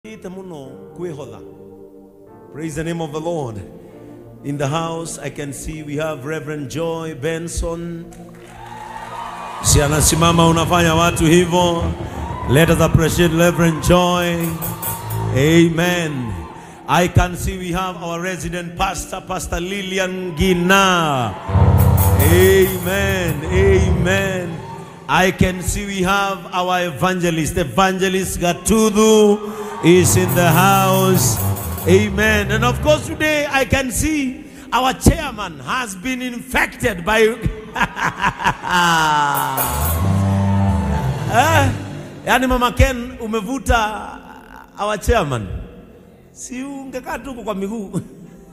Praise the name of the Lord. In the house, I can see we have Reverend Joy Benson. Si anasimama unafanya watu hivyo. Let us appreciate Reverend Joy. Amen. I can see we have our resident pastor, Pastor Lillian Gina. Amen. Amen. I can see we have our evangelist, Evangelist Gatudu is in the house. Amen. And of course today I can see our chairman has been infected by yani Mama Ken umevuta our chairman. Si ungekaa tu kwa miguu.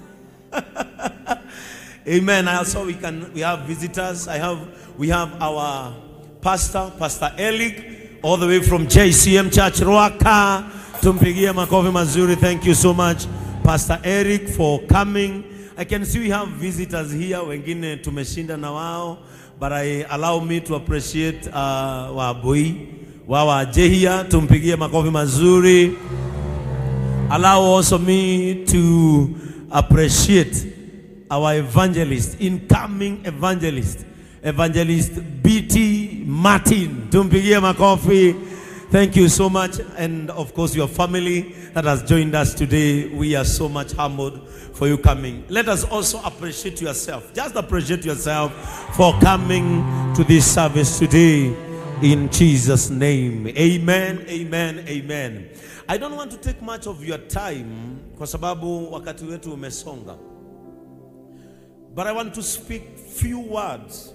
Amen. Also we have visitors. We have our pastor, Pastor Elik, all the way from JCM Church Ruaka. Tumpigie makofi mazuri. Thank you so much, Pastor Eric, for coming. I can see we have visitors here. Wengine tumeshinda na wao, but allow me to appreciate waboi wawa jehia. Tumpigie makofi mazuri. Allow also me to appreciate our evangelist, incoming evangelist, Evangelist BT Martin. Tumpigie makofi. Thank you so much, and of course your family that has joined us today. We are so much humbled for you coming. Let us also appreciate yourself. Just appreciate yourself for coming to this service today in Jesus' name. Amen, amen, amen. I don't want to take much of your time kwa sababu wakati wetu umesonga. But I want to speak few words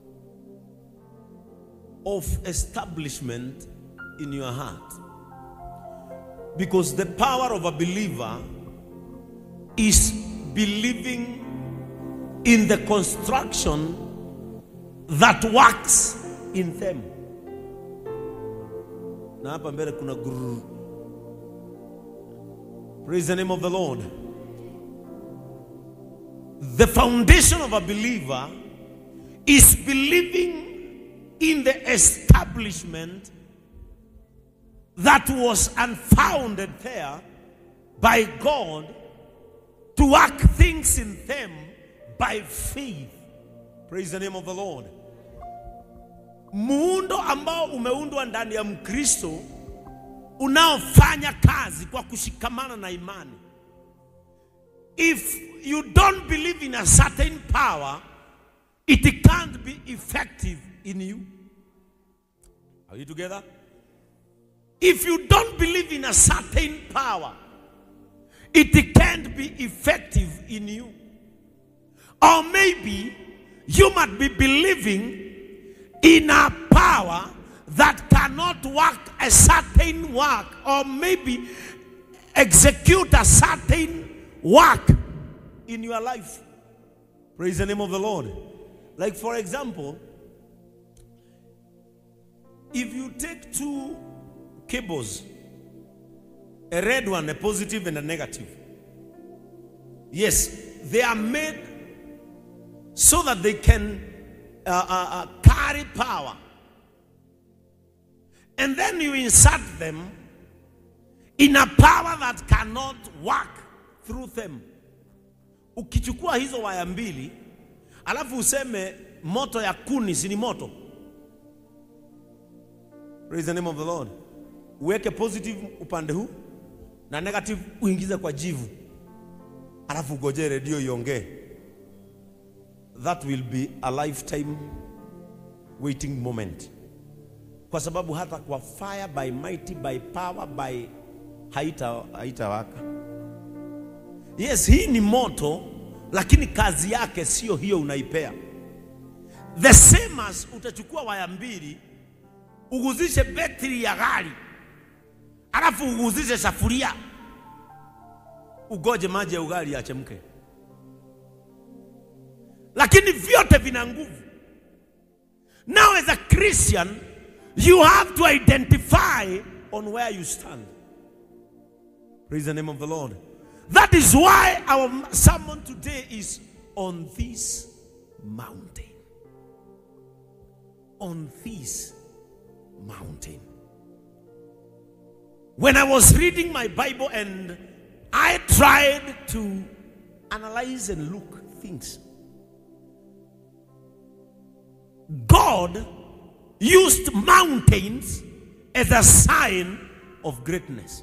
of establishment in your heart, because the power of a believer is believing in the construction that works in them. Na hapa mbele kuna guru. Praise the name of the Lord. The foundation of a believer is believing in the establishment that was unfounded there by God to work things in them by faith. Praise the name of the Lord. Muundo ambao umeundwa ndani ya Mkristo unaofanya kazi kwa kushikamana na imani. If you don't believe in a certain power, it can't be effective in you. Are you together? If you don't believe in a certain power, it can't be effective in you. Or maybe you might be believing in a power that cannot work a certain work, or maybe execute a certain work in your life. Praise the name of the Lord. Like for example, if you take two cables, a red one, a positive and a negative. Yes, they are made so that they can carry power. And then you insert them in a power that cannot work through them. Ukichukua hizo waya mbili, alafu useme moto ya kuni si ni moto. Praise the name of the Lord. Uweke positive upande huu na negative uingize kwa jivu, alafu ugoje redio iongee. That will be a lifetime waiting moment. Kwa sababu hata kwa fire by mighty by power by haitawaka. Yes, hii ni moto, lakini kazi yake sio hiyo unaipea. The same as utachukua waya mbili uguzishe betri ya gari, alafu uguzishe safuria, ugoje maji ya ugali yachemke. Lakini vyote vina nguvu. Now as a Christian, you have to identify on where you stand. Praise the name of the Lord. That is why our sermon today is on this mountain. On this mountain. when I was reading my Bible and I tried to analyze and look things, God used mountains as a sign of greatness.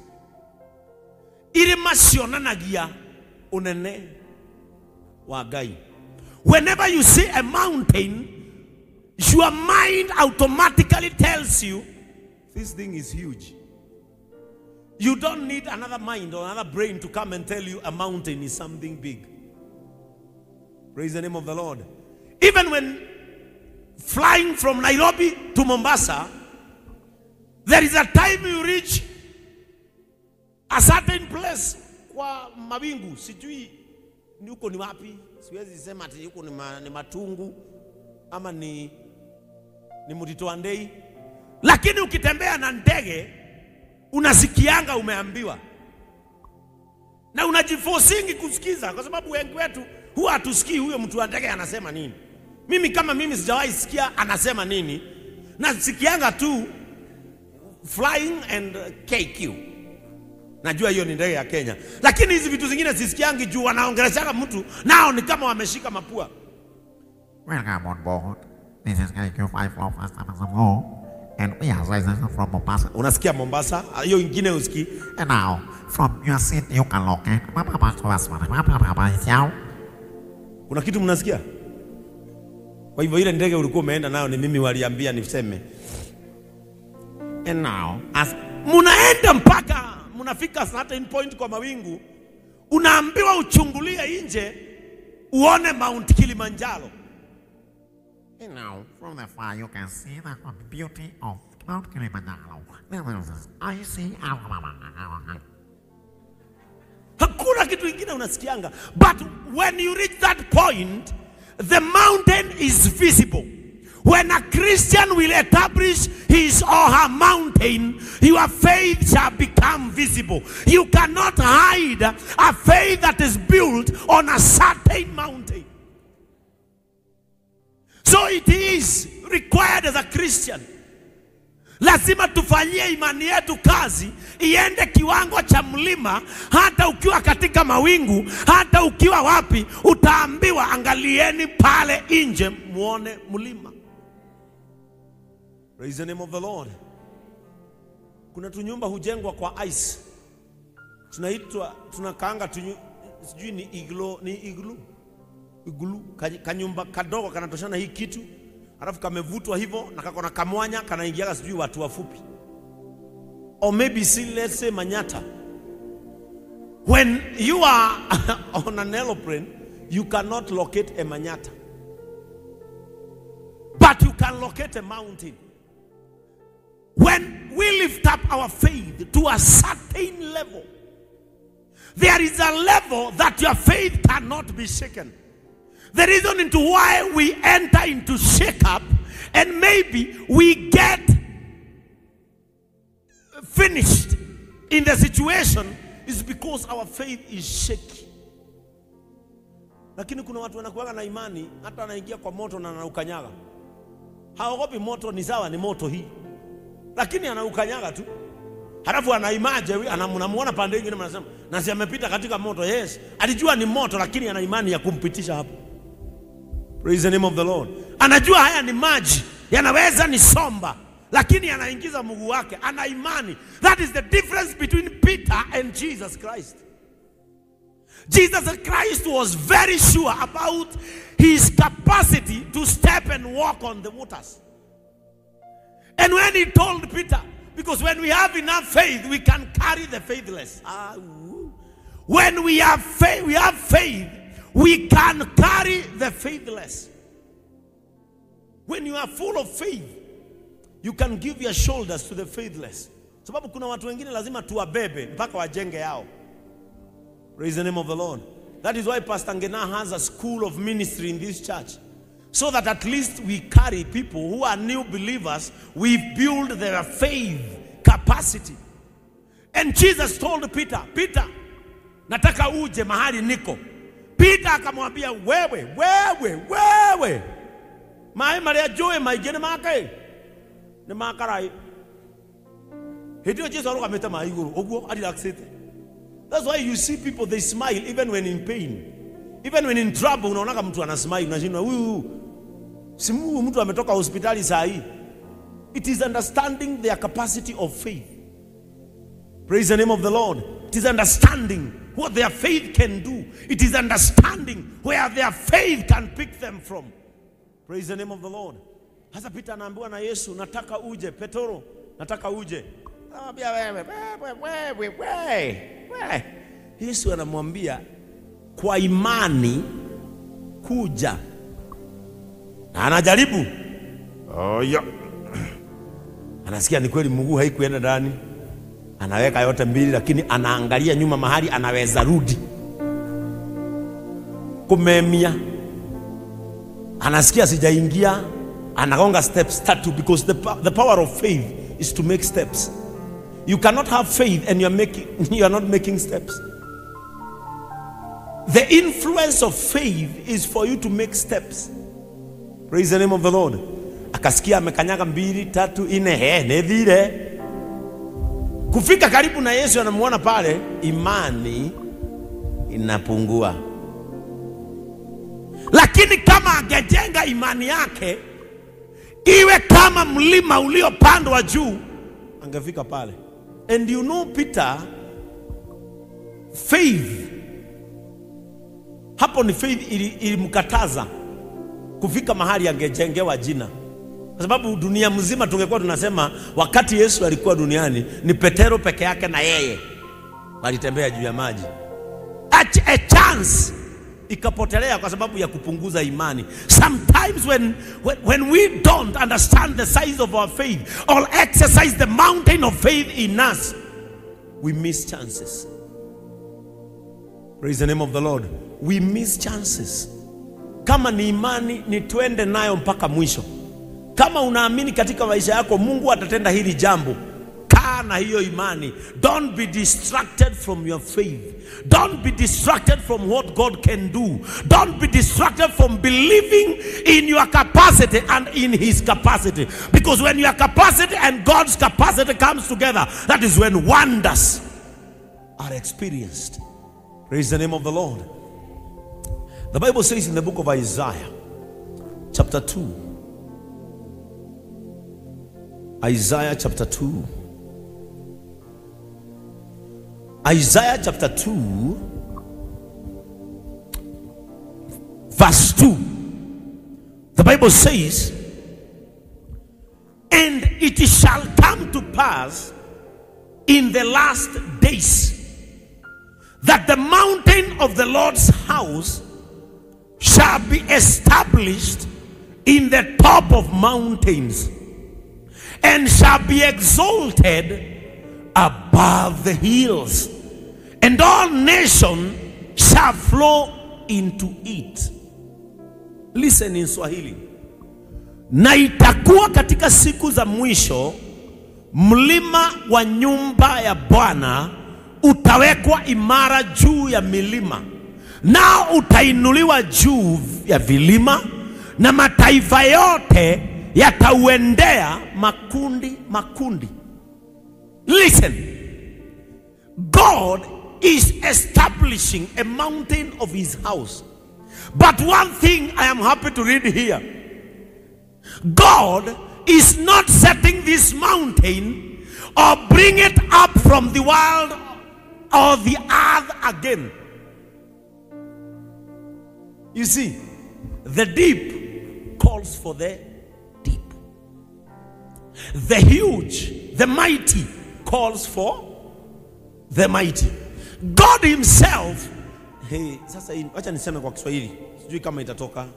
Whenever you see a mountain, your mind automatically tells you this thing is huge. You don't need another mind or another brain to come and tell you a mountain is something big. Praise the name of the Lord. Even when flying from Nairobi to Mombasa, there is a time you reach a certain place kwa mawingu, sijui ni uko ni wapi, siwezi sema ati yuko ni Matungu ama ni Mutito Andei, lakini ukitembea na ndege unasikianga umeambiwa na unajiforcingi kusikiza, kwa sababu wengi wetu huwa hatusikii huyo mtu wa ndege anasema nini. Mimi sijawahi sikia anasema nini, na sikianga tu flying and KQ. Najua hiyo ni ndege ya Kenya, lakini hizi vitu zingine sisikiangi juu wanaongeleshana mtu nao ni kama wameshika mapua. Welcome on board. This is KQ5 from Mombasa, and we are rising from Mombasa. Unasikia Mombasa, hiyo ingine usikii. And now, from your seat you can locate. Kuna kitu mnasikia? Kwa hivyo ile ndege ulikuwa umeenda nayo ni mimi waliambia niseme. And now, as munaenda mpaka munafika certain point kwa mawingu, unaambiwa uchungulie nje uone Mount Kilimanjaro. And now, from the far you can see the beauty of Mount Kilimanjaro. I see. Hakuna kitu kingine unasikianga. But when you reach that point, the mountain is visible. When a Christian will establish his or her mountain, your faith shall become visible. You cannot hide a faith that is built on a certain mountain. So it is required as a Christian, lazima tufanyie imani yetu kazi, iende kiwango cha mlima. Hata ukiwa katika mawingu, hata ukiwa wapi, utaambiwa angalieni pale nje muone mlima. Praise the name of the Lord. Kuna tunyumba hujengwa kwa ice, tunakaanga sijui ni iglu, kanyumba kadogo kanatoshana hii kitu, alafu kamevutwa hivyo na kako na kamwanya kanaingiaga sijui watu wafupi. Or maybe let's say Manyata. When you are on an aeroplane, you cannot locate a Manyata, but you can locate a mountain. When we lift up our faith to a certain level, there is a level that your faith cannot be shaken. The reason into why we enter into shake-up and maybe we get finished in the situation is because our faith is shaky. Lakini kuna watu wanakuwa na imani hata anaingia kwa moto na anaukanyaga. Haogopi moto, ni sawa ni moto hii, lakini anaukanyaga tu. Halafu anaimaje, anamuona pande nyingine mnasema na si amepita katika moto. Yes, alijua ni moto, lakini ana imani ya kumpitisha hapo. Praise the name of the Lord. Anajua haya ni maji, yanaweza ni somba, lakini anaingiza mguu wake, ana imani. That is the difference between Peter and Jesus Christ. Jesus Christ was very sure about his capacity to step and walk on the waters. And when he told Peter, because when we have enough faith, we can carry the faithless. When we have faith, we can carry the faithless. When you are full of faith, you can give your shoulders to the faithless. Sababu kuna watu wengine lazima tuwabebe mpaka wajenge yao. Praise the name of the Lord. That is why Pastor Ngena has a school of ministry in this church, so that at least we carry people who are new believers. We build their faith capacity. And Jesus told Peter, Peter, nataka uje mahali niko. Peter akamwambia, wewe mai maria joe mai gene makai ne makarai. Ndio Jesus aroka metama iguru. Oguo adilaxate. That's why you see people, they smile even when in pain. Even when in trouble, unaona mtu ana smile, unajua huyu simu mtu ametoka hospitali saa hii. It is understanding their capacity of faith. Praise the name of the Lord. It is understanding what their faith can do. It is understanding where their faith can pick them from. Praise the name of the Lord. Hasa Peter anaambiwa na Yesu, nataka uje. Petro, nataka uje. Anamwambia wewe. Yesu anamwambia kwa imani kuja. Na anajaribu. Anasikia ni kweli mguu haikuenda ndani. Anaweka yote mbili, lakini anaangalia nyuma mahali anaweza rudi. Kumemia. Anasikia sijaingia, anagonga steps tatu, because the power of faith is to make steps. You cannot have faith and you are not making steps. The influence of faith is for you to make steps. Praise the name of the Lord. Akasikia amekanyaga mbili, tatu, ine, nedhire. Kufika karibu na Yesu anamuona pale, imani inapungua. Lakini kama angejenga imani yake iwe kama mlima uliopandwa juu, angefika pale. And you know Peter, faith, hapo ni faith ilimkataza kufika mahali angejengewa jina. Kwa sababu dunia mzima tungekuwa tunasema wakati Yesu alikuwa duniani ni Petero peke yake na yeye walitembea juu ya maji. A chance ikapotelea kwa sababu ya kupunguza imani. Sometimes when we don't understand the size of our faith or exercise the mountain of faith in us, we miss chances. Praise the name of the Lord. We miss chances. Kama ni imani ni tuende nayo mpaka mwisho. Kama unaamini katika maisha yako Mungu atatenda hili jambo, kaa na hiyo imani. Don't be distracted from your faith. Don't be distracted from what God can do. Don't be distracted from believing in your capacity and in His capacity. Because when your capacity and God's capacity comes together, that is when wonders are experienced. Praise the name of the Lord. The Bible says in the book of Isaiah, chapter 2. Isaiah chapter 2. Isaiah chapter 2, verse 2. The Bible says, and it shall come to pass in the last days that the mountain of the Lord's house shall be established in the top of mountains, and shall be exalted above the hills, and all nations shall flow into it. Listen in Swahili. Na itakuwa katika siku za mwisho, mlima wa nyumba ya Bwana utawekwa imara juu ya milima, nao utainuliwa juu ya vilima, na mataifa yote yatauendea makundi makundi. Listen, God is establishing a mountain of His house. But one thing I am happy to read here, God is not setting this mountain or bring it up from the world or the earth again. You see, the deep calls for the deep. The huge, the mighty calls for the mighty. God Himself, hey, sasa acha niseme kwa Kiswahili, sijui kama itatoka.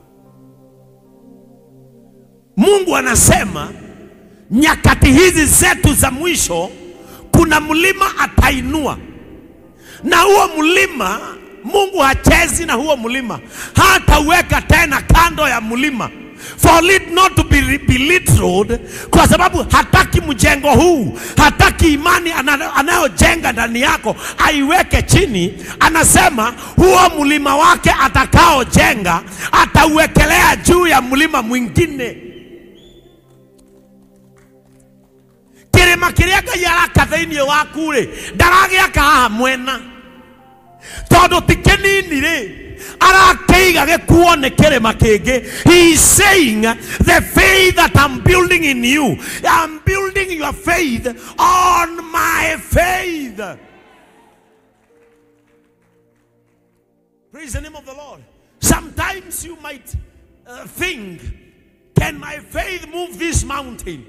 Mungu anasema nyakati hizi zetu za mwisho kuna mlima atainua, na huo mlima Mungu hachezi na huo mlima, hataweka tena kando ya mlima for it not to be belittled, kwa sababu hataki mjengo huu, hataki imani anayojenga ndani yako aiweke chini. Anasema huo mlima wake atakao jenga atauwekelea juu ya mlima mwingine. kirima kiria Ngai araka thiini waku ri ndaragiaka haha mwena tondu ti kinini ri arakeiga gikuo ni kirima kingi. He is saying the faith that I'm building in you, I'm building your faith on my faith. Praise the name of the Lord. Sometimes you might think, can my faith move this mountain?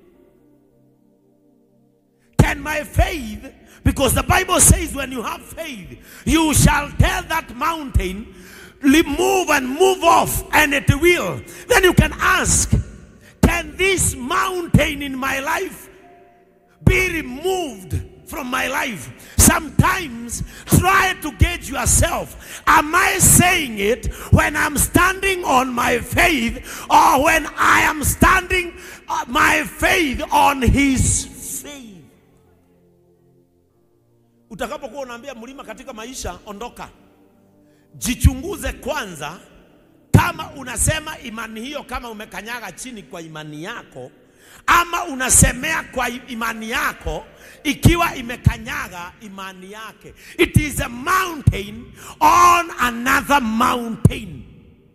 Can my faith, because the Bible says when you have faith, you shall tell that mountain, move and move off, and it will. Then you can ask, can this mountain in my life be removed from my life? Sometimes try to gauge yourself. Am I saying it when I'm standing on my faith, or when I am standing my faith on his faith? Utakapokuwa unaambia mlima katika maisha ondoka, jichunguze kwanza kama unasema imani hiyo kama umekanyaga chini kwa imani yako, ama unasemea kwa imani yako ikiwa imekanyaga imani yake. It is a mountain on another mountain.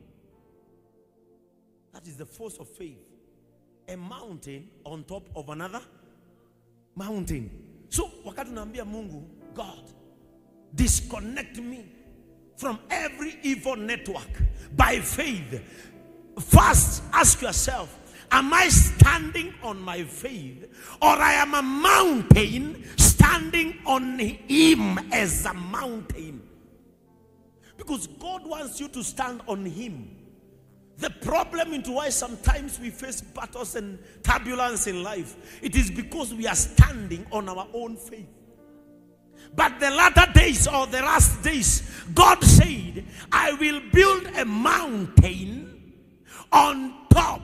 That is the force of faith. A mountain on top of another mountain. So wakati unaambia Mungu, God, disconnect me from every evil network by faith, first ask yourself, am I standing on my faith, or I am a mountain standing on him as a mountain? Because God wants you to stand on him. The problem into why sometimes we face battles and turbulence in life, it is because we are standing on our own faith. But the latter days, or the last days, God said, I will build a mountain on top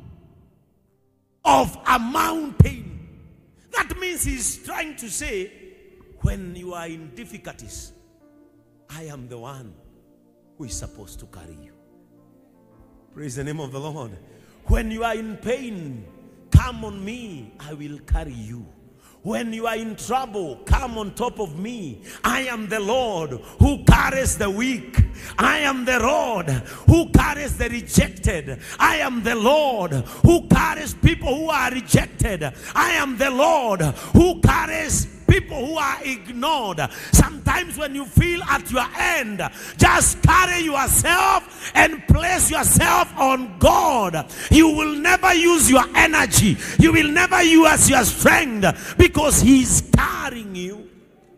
of a mountain. That means he's trying to say, when you are in difficulties, I am the one who is supposed to carry you. Praise the name of the Lord. When you are in pain, come on me, I will carry you. When you are in trouble, come on top of me. I am the Lord who carries the weak. I am the Lord who carries the rejected. I am the Lord who carries people who are rejected. I am the Lord who carries people who are ignored. Sometimes when you feel at your end, just carry yourself and place yourself on God. You will never use your energy. You will never use your strength, because he's carrying you.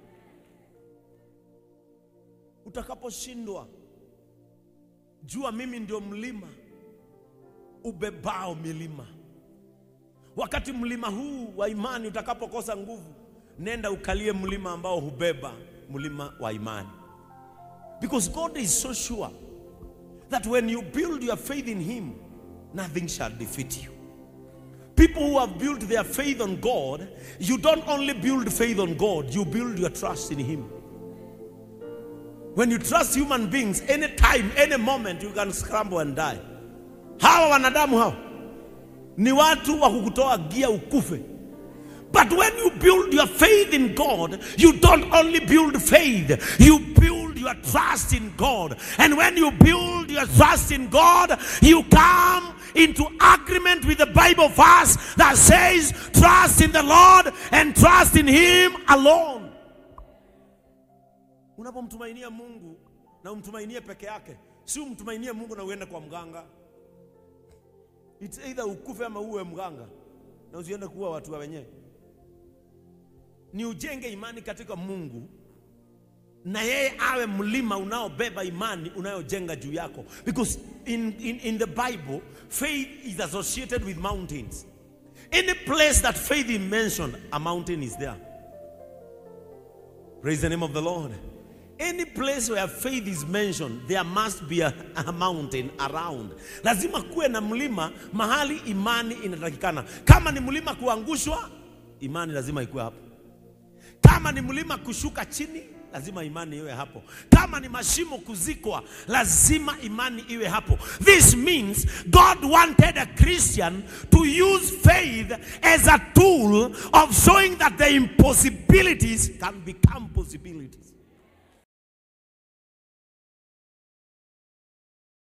Utakaposhindwa, jua mimi ndio mlima ubebao milima. Wakati mlima huu wa imani utakapokosa nguvu, nenda ukalie mlima ambao hubeba mlima wa imani. Because God is so sure that when you build your faith in him, nothing shall defeat you. People who have built their faith on God, you don't only build faith on God, you build your trust in him. When you trust human beings, any time, any moment, you can scramble and die. Hawa wanadamu hao ni watu wa kukutoa gia ukufe. But when you build your faith in God, you don't only build faith, you build your trust in God. And when you build your trust in God, you come into agreement with the Bible verse that says, trust in the Lord and trust in him alone. Unapomtumainia Mungu na umtumainie peke yake, si umtumainie Mungu na uende kwa mganga. It's either ukufe ama uwe mganga na usiende kuwa watu wa wenyewe. Ni ujenge imani katika Mungu, na yeye awe mlima unaobeba imani unayojenga juu yako. Because in the Bible, faith is associated with mountains. Any place that faith is mentioned, a mountain is there. Praise the name of the Lord. Any place where faith is mentioned, there must be a mountain around. Lazima kuwe na mlima mahali imani inatakikana. Kama ni mlima kuangushwa, imani lazima ikuwe hapo. Kama ni mlima kushuka chini, lazima imani iwe hapo. Kama ni mashimo kuzikwa, lazima imani iwe hapo. This means God wanted a Christian to use faith as a tool of showing that the impossibilities can become possibilities.